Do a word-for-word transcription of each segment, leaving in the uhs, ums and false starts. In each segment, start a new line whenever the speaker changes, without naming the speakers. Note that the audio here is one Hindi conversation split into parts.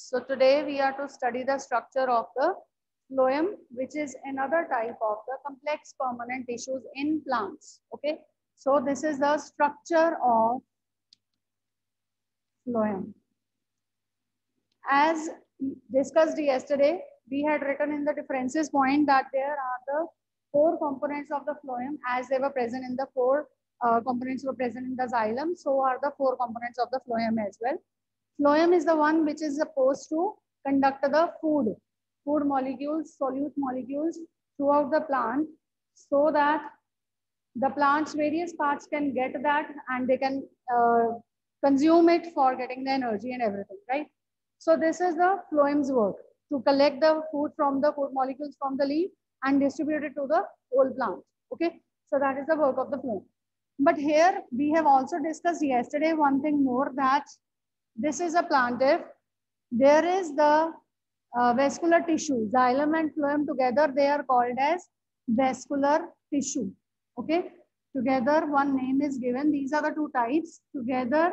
So today we are to study the structure of the phloem, which is another type of the complex permanent tissues in plants. Okay, so this is the structure of phloem. As discussed yesterday, we had written in the differences point that there are the four components of the phloem as they were present in the four uh, components were present in the xylem. So are the four components of the phloem as well. Phloem is the one which is supposed to conduct the food, food molecules, solute molecules throughout the plant so that the plant's various parts can get that and they can uh, consume it for getting the energy and everything, right? So this is the phloem's work, to collect the food from the food molecules from the leaf and distribute it to the whole plant. Okay, so that is the work of the phloem. But here we have also discussed yesterday one thing more, that this is a plant if there is the uh, vascular tissue, xylem and phloem together, they are called as vascular tissue. Okay, together one name is given. These are the two types together,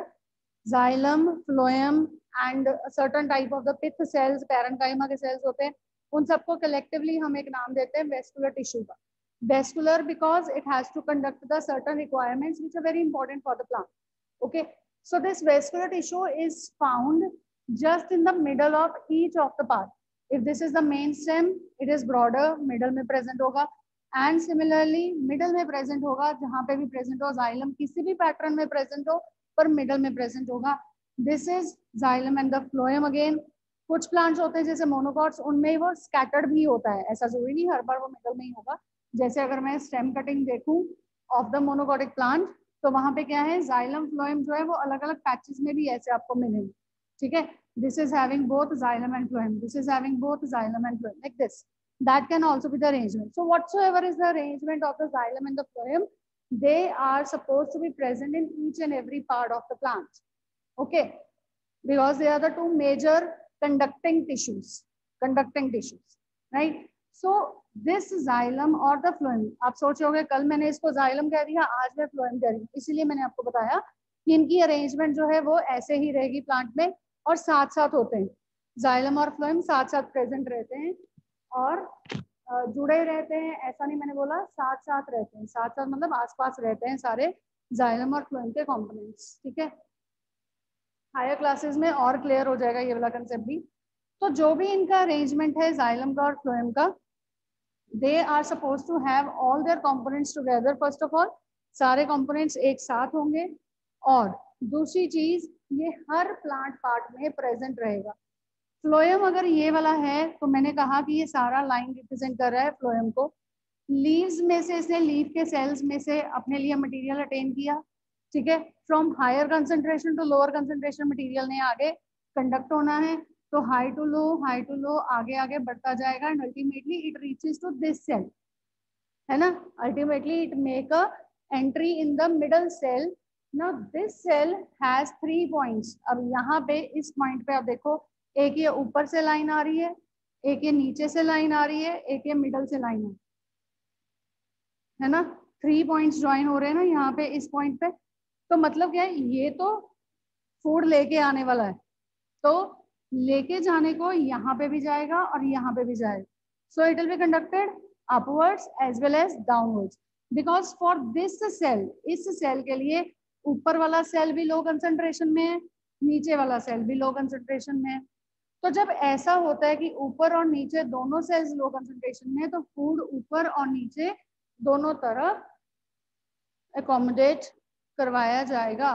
xylem, phloem, and a certain type of the pith cells, parenchyma के cells होते हैं, उन सबको collectively हम एक नाम देते हैं vascular tissue का. Vascular because it has to conduct the certain requirements which are very important for the plant. Okay, so this vascular tissue is found just in the middle of each of the part. If this is the main stem, it is broader, middle में present होगा, and similarly middle में present होगा, जहाँ पे भी present हो xylem किसी भी pattern में present हो पर middle में present होगा. This is xylem and the phloem again. कुछ plants होते हैं जैसे monocots, उनमें वो scattered भी होता है, ऐसा जरूरी नहीं हर बार वो middle में ही होगा. जैसे अगर मैं stem cutting देखूं of the monocotic plant, तो वहां पे क्या है, xylem phloem जो है वो अलग अलग patches में भी ऐसे आपको मिलेंगे. ठीक है, this is having both xylem and phloem, this is having both xylem and phloem, like this. That can also be the arrangement. So whatsoever is the arrangement of the xylem and the phloem, they are supposed to be present in each and every part of the plant. Okay, because they are the two major conducting tissues, conducting tissues, right? So this xylem or the phloem, आप सोच रहे होंगे कल मैंने इसको xylem कह दिया, आज मैं phloem कह रही हूँ, इसीलिए मैंने आपको बताया कि इनकी अरेंजमेंट जो है वो ऐसे ही रहेगी प्लांट में और साथ साथ होते हैं. xylem और phloem साथ साथ प्रेजेंट रहते हैं और जुड़े रहते हैं, ऐसा नहीं मैंने बोला, साथ साथ रहते हैं, साथ साथ मतलब आसपास रहते हैं सारे xylem और phloem के कंपोनेंट्स. ठीक है, हायर क्लासेस में और क्लियर हो जाएगा ये वाला कंसेप्ट भी. तो जो भी इनका अरेंजमेंट है xylem का और phloem का, they are supposed to have all their components together. First of all, सारे components एक साथ होंगे और दूसरी चीज ये हर प्लांट पार्ट में प्रेजेंट रहेगा. फ्लोएम अगर ये वाला है तो मैंने कहा कि ये सारा लाइन रिप्रेजेंट कर रहा है फ्लोएम को. लीव्स में से इसने लीफ के सेल्स में से अपने लिए मटेरियल अटेन किया. ठीक है, from higher concentration to lower concentration material ने आगे कंडक्ट होना है, तो high to low, high to low, आगे आगे बढ़ता जाएगा and ultimately it reaches to this cell, है ना. Ultimately it make a entry in the middle cell. Now this cell has three points. अब यहाँ पे इस पॉइंट पे आप देखो, एक ये ऊपर से लाइन आ रही है, एक ये नीचे से लाइन आ रही है, एक ये मिडल से लाइन है, है ना. थ्री पॉइंट्स ज्वाइन हो रहे हैं ना यहाँ पे इस पॉइंट पे. तो मतलब क्या है, ये तो फूड लेके आने वाला है, तो लेके जाने को यहाँ पे भी जाएगा और यहाँ पे भी जाएगा. So it will be conducted upwards as well as downwards, because for this cell, इस सेल के लिए ऊपर वाला सेल भी लो कंसंट्रेशन में है, नीचे वाला सेल भी लो कंसंट्रेशन में है. तो जब ऐसा होता है कि ऊपर और नीचे दोनों सेल्स लो कंसंट्रेशन में है, तो फूड ऊपर और नीचे दोनों तरफ एकोमोडेट करवाया जाएगा.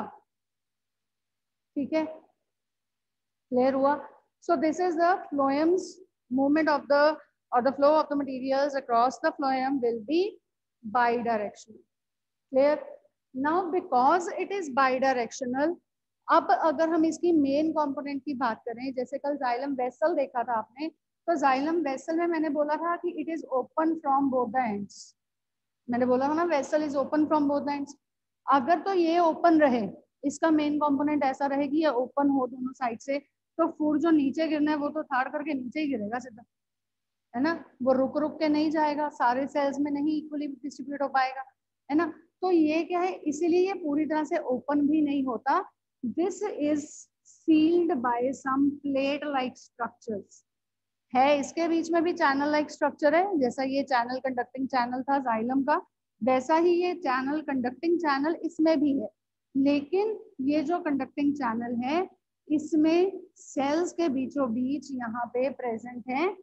ठीक है, क्लियर हुआ. So this is the phloem's movement of the or the flow of the materials across the phloem will be bidirectional. Clear? Now because it is bidirectional, अब अगर हम इसकी मेन कंपोनेंट की बात करें, जैसे कल xylem vessel देखा था आपने, तो xylem vessel में मैंने बोला था कि it is open from both the ends. मैंने बोला था ना vessel is open from both the ends. अगर तो ये ओपन रहे, इसका मेन कंपोनेंट ऐसा रहे कि ये ओपन हो दोनों साइड से, तो फूड जो नीचे गिरना है वो तो थाड़ करके नीचे ही गिरेगा सीधा, है ना. वो रुक रुक के नहीं जाएगा, सारे सेल्स में नहीं इक्वली डिस्ट्रीब्यूट हो पाएगा, है ना. तो ये क्या है, इसीलिए ये पूरी तरह से ओपन भी नहीं होता. This is sealed by some plate like structures. है इसके बीच में भी चैनल लाइक स्ट्रक्चर है, जैसा ये चैनल कंडक्टिंग चैनल था जाइलम का, वैसा ही ये चैनल कंडक्टिंग चैनल इसमें भी है। लेकिन ये जो कंडक्टिंग चैनल है इसमें सेल्स के बीचों बीच यहाँ पे प्रेजेंट है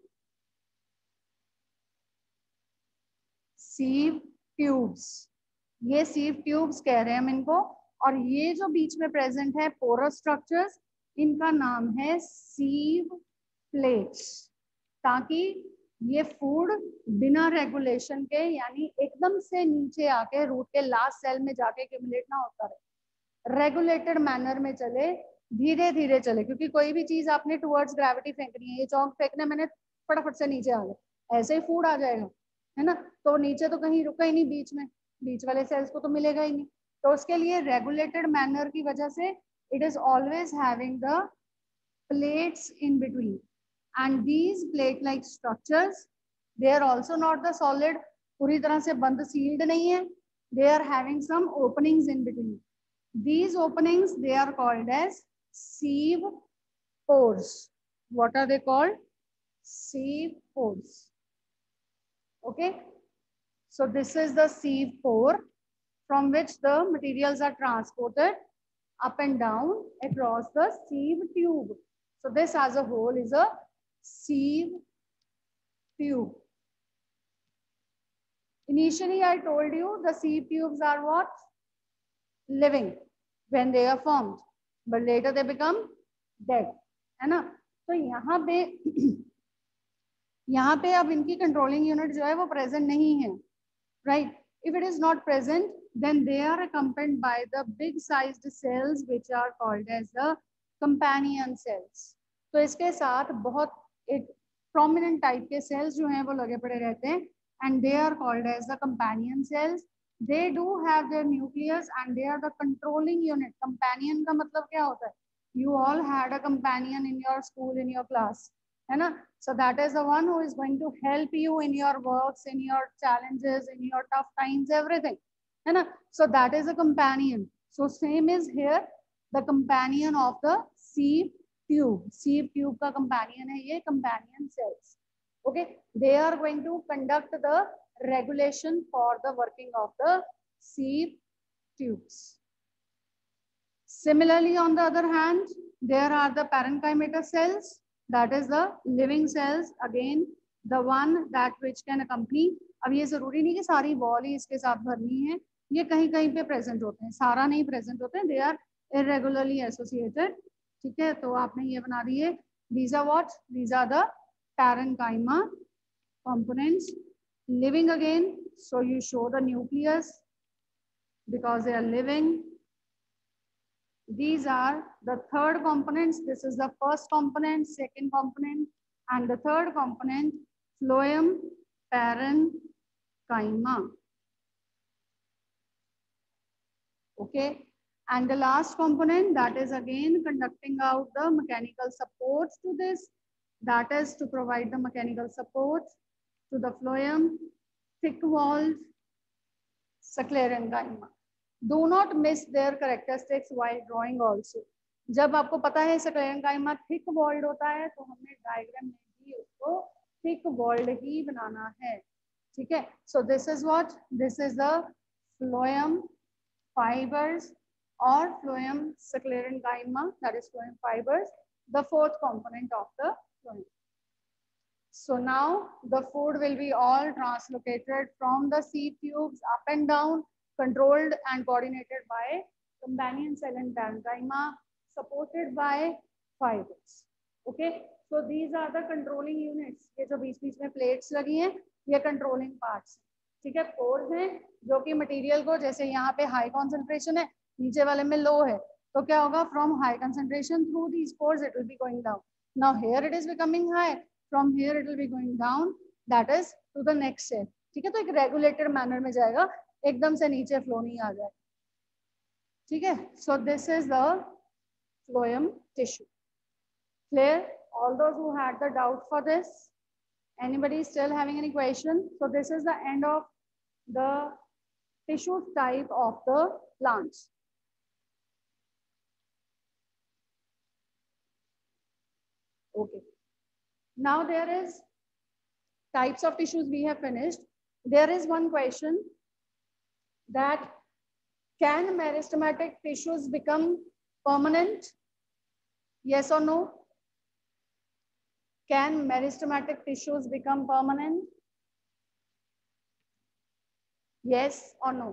सीव ट्यूब्स। ये सीव ट्यूब्स कह रहे हैं हम इनको। और ये जो बीच में प्रेजेंट है पोरस स्ट्रक्चर्स, इनका नाम है सीव प्लेट्स, ताकि ये फूड बिना रेगुलेशन के यानी एकदम से नीचे आके रूट के लास्ट सेल में जाके एक्यूमुलेट ना होता रहे, रेगुलेटेड मैनर में चले, धीरे धीरे चले। क्योंकि कोई भी चीज आपने टुवर्ड्स ग्रेविटी फेंकनी है, ये चौक फेंकना मैंने फटाफट से नीचे आ गया, ऐसे ही फूड आ जाएगा, है ना। तो नीचे तो कहीं रुका ही नहीं, बीच में बीच वाले सेल्स को तो मिलेगा ही नहीं। तो उसके लिए रेगुलेटेड मैनर की वजह से it is always having the plates in between, and these plate like structures they are also not the solid, पूरी तरह से बंद sealed नहीं है, they are having some openings in between. These openings they are called as sieve pores. What are they called? Sieve pores. Okay, so this is the sieve pore from which the materials are transported up and down across the sieve tube. So this as a whole is a sieve tube. Initially I told you the sieve tubes are what? Living when they are formed, but later they become dead, है ना। तो यहाँ पे यहाँ पे अब इनकी कंट्रोलिंग यूनिट जो है वो प्रेजेंट नहीं है, right. If it is not present, then they are accompanied by the big sized cells which are called as the companion cells. तो इसके साथ बहुत एक prominent type के cells जो हैं वो लगे पड़े रहते हैं, and they are called as the companion cells. They do have their nucleus and they are the controlling unit. Companion का मतलब क्या होता है? You all had a companion in your school, in your class, है ना। So that is the one who is going to help you in your works, in your challenges, in your tough times, everything, है ना। So that is a companion. So same is here, the companion of the sieve tube. Sieve tube का companion है ये companion cells. Okay, they are going to conduct the regulation for the working of the sieve tubes. Similarly, on the other hand, there are the parenchymatous cells. That is the living cells. Again, the one that which can accompany. अब ये जरूरी नहीं कि सारी वॉल ही इसके साथ भरनी है, ये कहीं कहीं पे प्रेजेंट होते हैं, सारा नहीं प्रेजेंट होते हैं, दे आर इरेगुलरली एसोसिएटेड। ठीक है, तो आपने ये बना दिए, these are what? These are the parenchyma components. Living again, so you show the nucleus because they are living. These are the third components. This is the first component, second component, and the third component, phloem parenchyma. Okay, and the last component, that is again conducting out the mechanical supports to this. That is to provide the mechanical support to the phloem, thick-walled sclerenchyma. Do not miss their characteristics while drawing also. जब आपको पता है sclerenchyma thick walled होता है, तो हमने डायग्राम में भी उसको thick walled ही बनाना है, ठीक है। So this is what? This is the phloem fibers or phloem sclerenchyma, that is phloem fibers, the fourth component of the phloem. So now the food will be all translocated from the sieve tubes up and down, controlled and coordinated by companion cell and parenchyma, supported by fibers. Okay, so these are the controlling units. ये जो बीच बीच में plates लगी हैं, ये controlling parts. ठीक है, pores हैं जो कि material को, जैसे यहाँ पे high concentration है, नीचे वाले में low है, तो क्या होगा? From high concentration through these pores it will be going down. Now here it is becoming high. From here it will be going down. That is to the next cell. ठीक है, तो एक regulated manner में जाएगा, एकदम से नीचे flow नहीं आ जाए, ठीक है। So this is the phloem tissue. Clear? All those who had the doubt for this, anybody still having any question? So this is the end of the tissue type of the plants. Okay. Now there is types of tissues we have finished. There is one question that can meristematic tissues become permanent? Yes or no? Can meristematic tissues become permanent? Yes or no?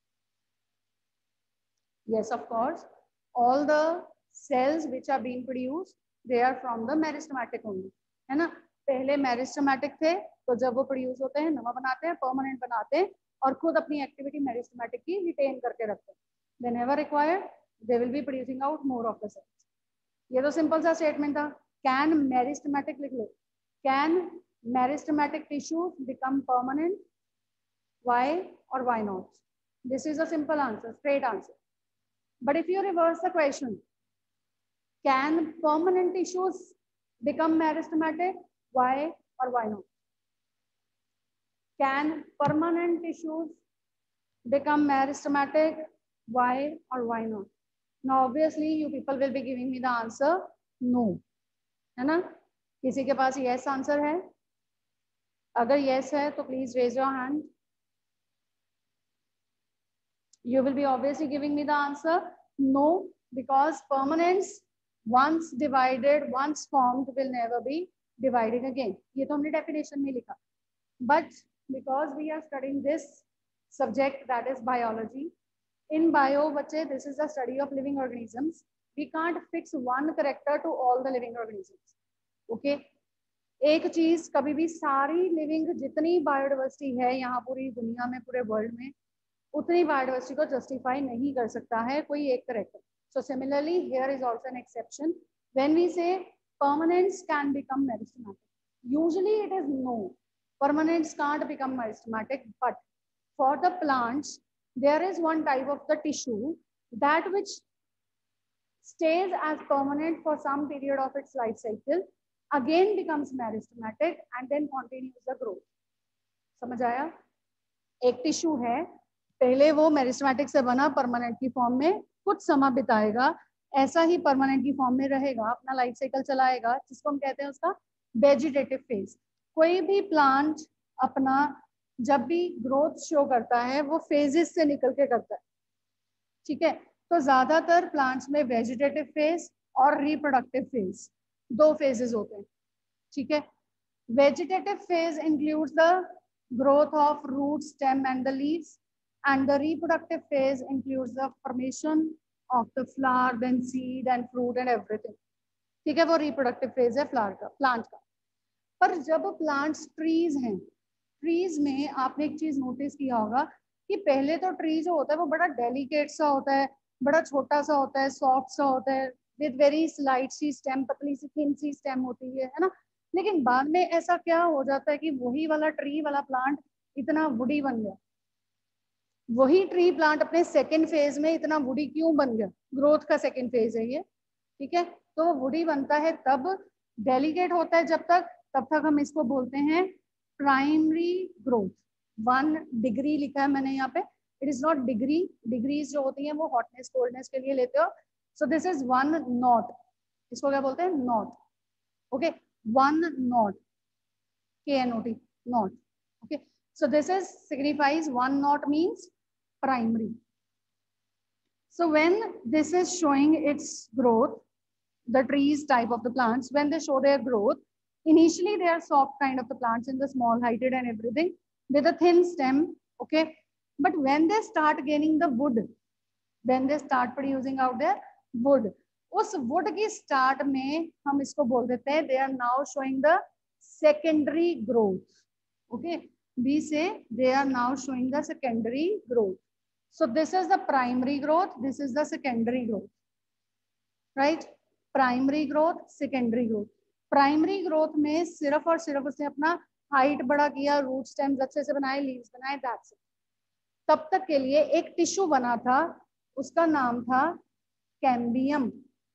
Yes, of course. All the cells which are being produced, they are from the meristematic only. है ना? पहले meristematic थे, तो जब वो produce होते हैं, नवा बनाते हैं, permanent बनाते हैं, और खुद अपनी activity meristematic की retain करके रखते हैं. Whenever required, they will be producing out more of the cells. ये तो simple सा statement था. Can meristematic लिख लो. Can meristematic tissues become permanent? Why or why not? This is a simple answer, straight answer. But if you reverse the question, can permanent tissues become meristematic? Why or why not? Can permanent tissues become meristematic? Why or why not? Now, obviously, you people will be giving me the answer no. है ना? किसी के पास yes answer है? अगर yes है, तो please raise your hand. You will be obviously giving me the answer no, because permanents once divided, once formed, will never be dividing again. ये तो हमने definition में लिखा. But because we are studying this subject, that is biology, in bio, बच्चे, this is the study of living organisms. We can't fix one character to all the living organisms. Okay? एक चीज कभी भी सारी लिविंग जितनी बायोडाइवर्सिटी है यहाँ पूरी दुनिया में, पूरे वर्ल्ड में, उतनी बायोडाइवर्सिटी को जस्टिफाई नहीं कर सकता है कोई एक character. So similarly here is also an exception. When we say permanents can become meristematic, usually it is no, permanents can't become meristematic, but for the plants there is one type of the tissue that which stays as permanent for some period of its life cycle, again becomes meristematic and then continues the growth. समझ आया? एक टिश्यू है, पहले वो मेरिस्टेमेटिक से बना, परमानेंट की फॉर्म में कुछ समय बिताएगा, ऐसा ही परमानेंट की फॉर्म में रहेगा, अपना लाइफ साइकिल चलाएगा, जिसको हम कहते हैं उसका वेजिटेटिव फेज. कोई भी प्लांट अपना जब भी ग्रोथ शो करता है वो फेजेस से निकल के करता है. ठीक है? तो ज्यादातर प्लांट्स में वेजिटेटिव फेज और रिप्रोडक्टिव फेज दो फेजेस होते हैं. ठीक है? Vegetative phase includes the growth of root, stem and the leaves, and the reproductive phase includes the formation of the flower, then seed and fruit and everything. ठीक है? वो reproductive phase है फ्लावर का, प्लांट का. पर जब प्लांट्स ट्रीज हैं, ट्रीज में आपने एक चीज नोटिस किया होगा कि पहले तो ट्री जो होता है वो बड़ा डेलिकेट सा होता है, बड़ा छोटा सा होता है, सॉफ्ट सा होता है, विद वेरी स्लाइट सी स्टेम, पतली सी थिन सी स्टेम होती है, है ना? लेकिन बाद में ऐसा क्या हो जाता है कि वही वाला ट्री वाला प्लांट इतना वुडी बन गया. वही ट्री प्लांट अपने सेकंड फेज में इतना वुडी क्यों बन गया? ग्रोथ का सेकंड फेज है ये. ठीक है? तो वो वुडी बनता है तब, डेलिकेट होता है जब तक, तब तक हम इसको बोलते हैं प्राइमरी ग्रोथ. वन डिग्री लिखा है मैंने यहाँ पे, it is not degree. Degrees जो होती हैं वो हॉटनेस कोल्डनेस के लिए लेते हो. So this is one knot. इसको क्या बोलते हैं? Knot. Okay? one knot, K N O T, knot. Okay, so this is signifies one knot means primary. So when this is showing its growth, the trees type of the plants, when they show their growth, initially they are soft kind of the plants in the small heighted and everything with a thin stem. Okay, but when they start gaining the wood, then they start producing out their wood. उस वुड की स्टार्ट में हम इसको बोल देते हैं they are now showing the secondary growth. Okay, we say they are now showing the secondary growth. So this is the primary growth, this is the secondary growth. Right? Primary growth, secondary growth. Primary growth में सिर्फ और सिर्फ उसने अपना हाइट बड़ा किया, रूट स्टेम्स अच्छे से बनाए, लीव्स बनाए, दैट्स इट. तब तक के लिए एक टिश्यू बना था, उसका नाम था कैम्बियम.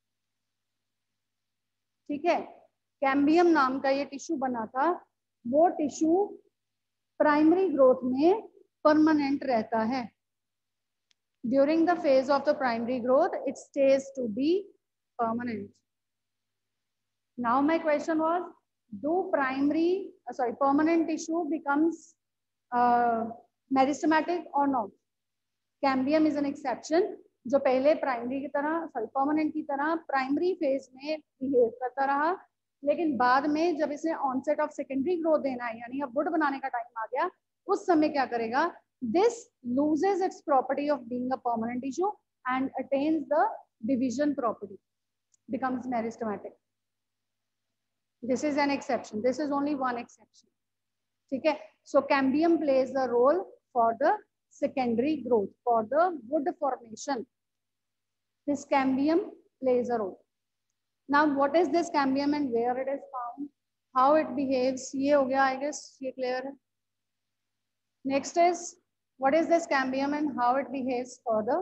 ठीक है? कैम्बियम नाम का ये टिश्यू बना था. वो टिश्यू प्राइमरी ग्रोथ में परमानेंट रहता है. During the phase of the primary growth it stays to be permanent. Now my question was, do primary, uh, sorry, permanent tissue becomes uh, meristematic or not? Cambium is an exception, जो पहले प्राइमरी की तरह सॉरी परमानेंट की तरह प्राइमरी फेज में बिहेव करता रहा, लेकिन बाद में जब इसे ऑनसेट ऑफ सेकेंडरी ग्रोथ देना है, यानी अब वुड बनाने का टाइम आ गया, उस समय क्या करेगा, this loses its property of being a permanent tissue and attains the division property, becomes meristematic. This is an exception. This is only one exception. ठीक है. So cambium plays a role for the secondary growth, for the wood formation. This cambium plays a role. Now, what is this cambium and where it is found? How it behaves? ये हो गया, I guess ये clear है. Next is, what is this cambium and how it behaves further?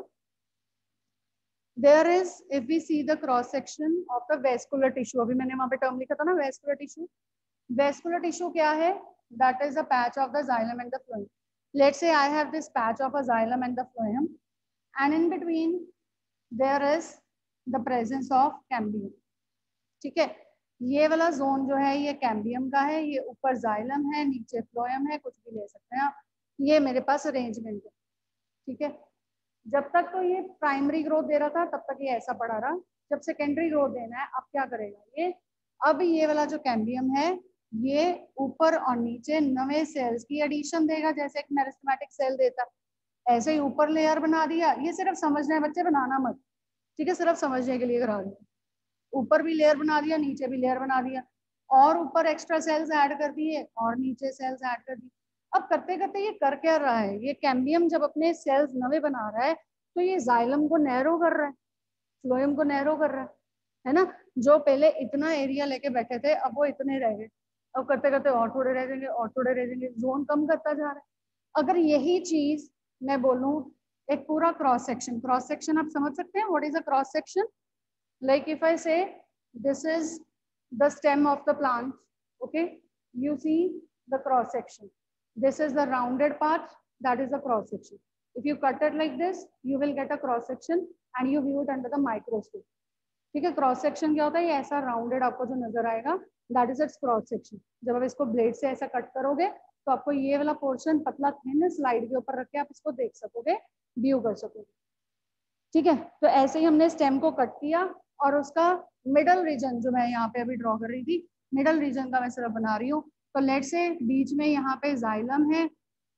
There is, if we see the cross section of the vascular tissue, अभी मैंने वहाँ पे term लिखा था ना vascular tissue. Vascular tissue क्या है? That is a patch of the xylem and the phloem. Let's say I have this patch of a xylem and the phloem, and in between there is the presence of cambium. ठीक है. ये वाला जोन जो है ये कैम्बियम का है, ये ऊपर जाइलम है, नीचे फ्लोएम है, कुछ भी ले सकते हैं आप. ये मेरे पास अरेंजमेंट है. ठीक है. जब तक तो ये प्राइमरी ग्रोथ दे रहा था तब तक ये ऐसा पड़ा रहा. जब सेकेंडरी ग्रोथ देना है, अब क्या करेगा ये, अब ये वाला जो कैम्बियम है ये ऊपर और नीचे नवे सेल्स की एडिशन देगा, जैसे एक मेरिस्टेमेटिक सेल देता, ऐसे ही ऊपर लेयर बना दिया. ये सिर्फ समझना है बच्चे, बनाना मत. ठीक है, सिर्फ समझने के लिए करा दिया. ऊपर भी लेयर बना दिया, नीचे भी लेयर बना दिया, और ऊपर एक्स्ट्रा सेल्स ऐड कर दिए और नीचे सेल्स ऐड कर दिए. अब करते करते ये कर क्या रहा है, ये कैम्बियम जब अपने सेल्स नवे बना रहा है तो ये जाइलम को नैरो कर रहा है, फ्लोएम को नैरो कर रहा है, है ना. जो पहले इतना एरिया लेके बैठे थे अब वो इतने रह गए, अब करते करते और थोड़े रह जाएंगे और थोड़े रह जाएंगे, जोन कम करता जा रहा है. अगर यही चीज मैं बोलूं एक पूरा क्रॉस सेक्शन, क्रॉस सेक्शन आप समझ सकते हैं, what is a cross section? Like if I say this is the stem of the plant, okay, you see the cross section. This is the rounded part, that is the cross section. If you cut it like this, you will get a cross section and you view it under the microscope. ठीक है. क्रॉस सेक्शन क्या होता है, ये ऐसा राउंडेड आपको जो नजर आएगा, that is its cross section. जब आप इसको ब्लेड से ऐसा कट करोगे तो आपको ये वाला पोर्शन पतला थिन स्लाइड के ऊपर रख के आप इसको देख सकोगे, व्यू कर सकोगे. ठीक है. तो ऐसे ही हमने स्टेम को कट किया और उसका मिडल रीजन जो मैं यहाँ पे अभी ड्रॉ कर रही थी, मिडल रीजन का मैं सिर्फ बना रही हूँ. तो लेट से बीच में यहाँ पे जाइलम है,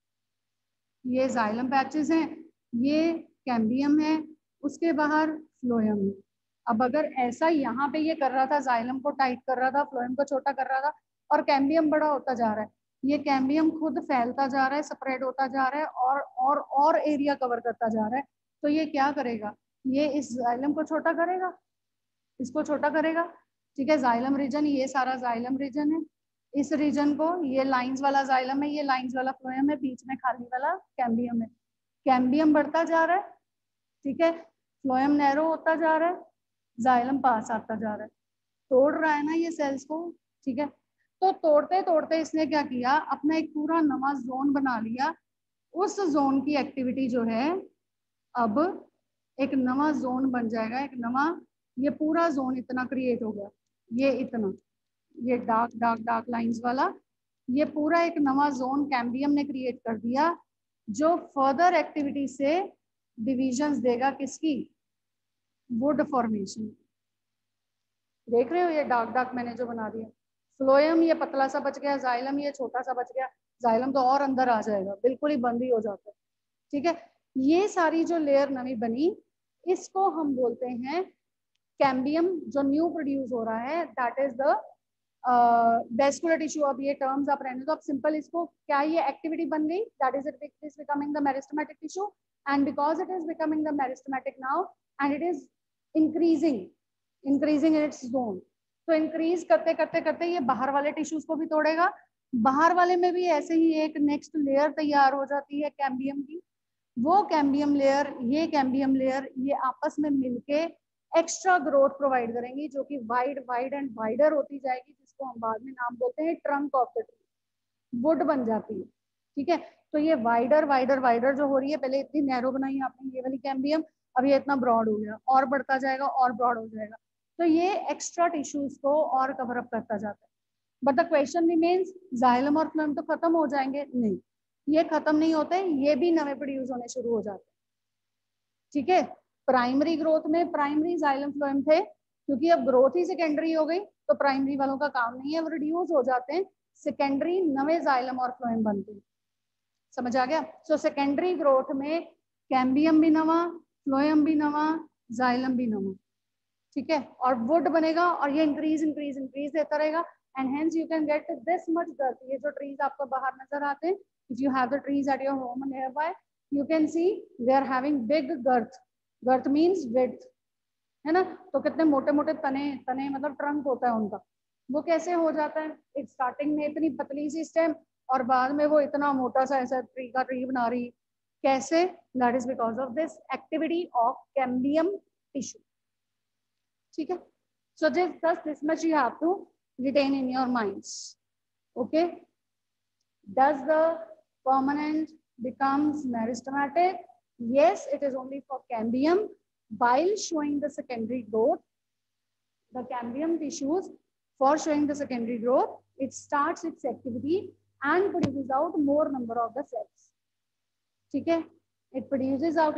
ये जाइलम पैचेस हैं, ये कैम्बियम है, उसके बाहर फ्लोएम है. अब अगर ऐसा यहाँ पे ये कर रहा था, जाइलम को टाइट कर रहा था, फ्लोएम को छोटा कर रहा था, और कैम्बियम बड़ा होता जा रहा है, ये कैम्बियम खुद फैलता जा रहा है, स्प्रेड होता जा रहा है और और और एरिया कवर करता जा रहा है, तो ये क्या करेगा, ये इस जाइलम को छोटा करेगा, इसको छोटा करेगा. ठीक है. जाइलम रीजन, ये सारा जाइलम रीजन है, इस रीजन को ये लाइंस वाला जाइलम है, ये लाइंस वाला फ्लोएम है, बीच में खाली वाला कैम्बियम है. कैम्बियम बढ़ता जा रहा है. ठीक है. फ्लोएम नैरो होता जा रहा है, जाइलम पास आता जा रहा है, तोड़ रहा है ना ये सेल्स को. ठीक है. तो तोड़ते तोड़ते इसने क्या किया, अपना एक पूरा नवा जोन बना लिया. उस जोन की एक्टिविटी जो है अब एक नवा जोन बन जाएगा, एक नवा, ये पूरा जोन इतना क्रिएट हो गया, ये इतना, ये डार्क डार्क डार्क लाइंस वाला, ये पूरा एक नवा जोन कैम्बियम ने क्रिएट कर दिया, जो फर्दर एक्टिविटी से डिविजन्स देगा किसकी, वुड फॉर्मेशन. देख रहे हो ये डार्क डार्क मैंने जो बना दिया. फ्लोएम ये पतला सा बच गया, जाइलम ये छोटा सा बच गया, जाइलम तो और अंदर आ जाएगा, बिल्कुल ही बंद ही हो जाता है. ठीक है. ये सारी जो लेयर नवी बनी, इसको हम बोलते हैं कैम्बियम जो न्यू प्रोड्यूस हो रहा है, that is the vascular tissue. अब ये टर्म्स आप रहने दो, अब सिंपल इसको क्या, ये एक्टिविटी बन गई, that is it is becoming the meristematic tissue, and because it is becoming the meristematic now and it is increasing increasing in its zone. तो इंक्रीज करते करते करते ये बाहर वाले टिश्यूज को भी तोड़ेगा, बाहर वाले में भी ऐसे ही एक नेक्स्ट लेयर तैयार हो जाती है कैम्बियम की. वो कैम्बियम लेयर, ये कैम्बियम लेयर, ये आपस में मिलके एक्स्ट्रा ग्रोथ प्रोवाइड करेंगी, जो कि वाइड वाइड एंड वाइडर होती जाएगी, जिसको हम बाद में नाम बोलते हैं trunk of the tree, wood बन जाती है. ठीक है. तो ये वाइडर वाइडर वाइडर जो हो रही है, पहले इतनी नैरो बनाई आपने ये वाली कैम्बियम, अब ये इतना ब्रॉड हो गया, और बढ़ता जाएगा और ब्रॉड हो जाएगा. तो ये एक्स्ट्रा टिश्यूज को और कवर अप करता जाता है। But the question remains, xylem और फ्लोएम तो खत्म हो जाएंगे? नहीं, ये खत्म नहीं होते, ये भी नए प्रोड्यूस होने शुरू हो जाते हैं। ठीक है, प्राइमरी ग्रोथ में प्राइमरी जाइलम फ्लोएम थे, क्योंकि अब ग्रोथ ही सेकेंडरी हो गई तो प्राइमरी वालों का काम नहीं है, वो रिड्यूस हो जाते हैं, सेकेंडरी नवे जाइलम और फ्लोएम बनते हैं। समझ आ गया? सो सेकेंडरी ग्रोथ में कैम्बियम भी नवा, फ्लोएम भी नवा, जाइलम भी नवा। ठीक है, और वुड बनेगा और ये इंक्रीज इंक्रीज इंक्रीज देता रहेगा, and hence you can get this much girth. ये जो ट्रीज आपको बाहर नजर आते हैं, if you have the trees at your home nearby, you can see they are having big girth. Girth means width, है ना? तो कितने मोटे मोटे तने, तने मतलब ट्रंक होता है उनका, वो कैसे हो जाता है? एक स्टार्टिंग में इतनी पतली सी स्टेम और बाद में वो इतना मोटा सा ऐसा ट्री का ट्री बना रही, कैसे? That is because of this activity of cambium tissue. ठीक है, so just thus this much you have to retain in your minds. Okay, does the permanent becomes meristematic? Yes, it is only for cambium. While showing the secondary growth, the cambium tissues, for showing the secondary growth, it starts its activity and produces out more number of the cells. ठीक है, it produces out.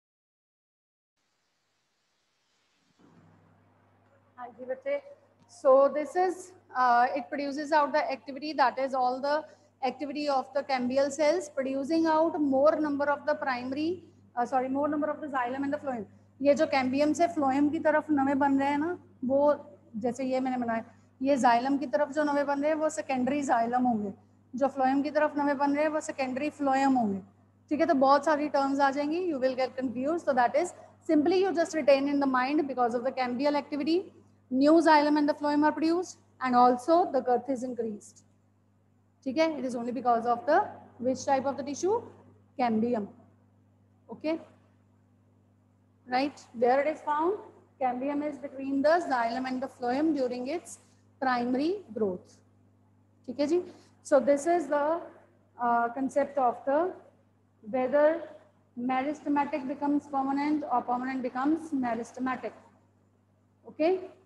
So this is uh, it produces out the activity, that is all the activity of the cambial cells, producing out more number of the primary uh, sorry more number of the xylem and the phloem. ये जो कैम्बियम से फ्लोएम की तरफ नवे बन रहे हैं ना, वो जैसे ये मैंने बनाया, ये जाइलम की तरफ जो नवे बन रहे हैं वो सेकेंडरी जाइलम होंगे, जो फ्लोएम की तरफ नवे बन रहे हैं वो सेकेंडरी फ्लोएम होंगे। ठीक है, तो बहुत सारी टर्म्स आ जाएंगी, you will get confuse. So that is simply you just retain in the mind, because of the cambial activity new xylem and the phloem are produced, and also the girth is increased. ठीक है, it is only because of the which type of the tissue? Cambium. Okay, right, where it is found? Cambium is between the xylem and the phloem during its primary growth. ठीक है जी, so this is the uh, concept of the whether meristematic becomes permanent or permanent becomes meristematic. Okay.